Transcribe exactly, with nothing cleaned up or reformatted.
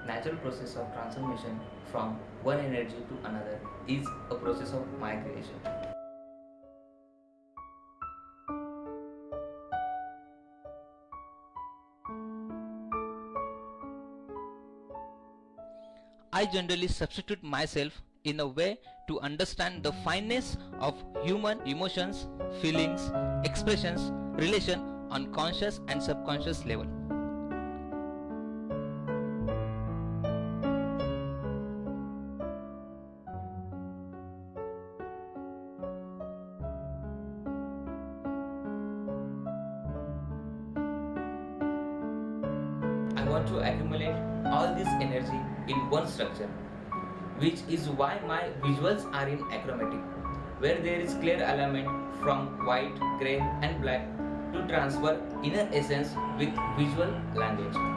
natural process of transformation from one energy to another is a process of my creation. I generally substitute myself in a way to understand the fineness of human emotions, feelings, expressions, relation on conscious and subconscious level. I want to accumulate all this energy in one structure, which is why my visuals are in achromatic, where there is clear alignment from white, grey and black to transfer inner essence with visual language.